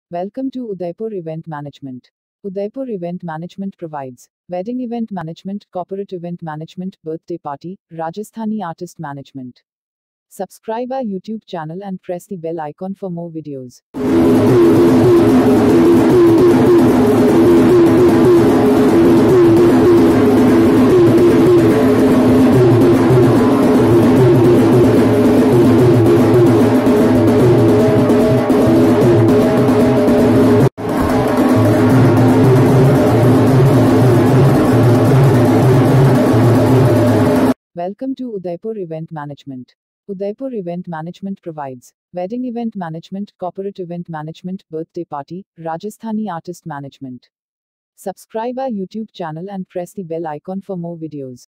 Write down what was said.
Welcome to Udaipur Event Management. Udaipur Event Management provides wedding event management, corporate event management, birthday party, Rajasthani artist management. Subscribe our YouTube channel and press the bell icon for more videos. Welcome to Udaipur Event Management. Udaipur Event Management provides wedding event management, corporate event management, birthday party, Rajasthani artist management. Subscribe our YouTube channel and press the bell icon for more videos.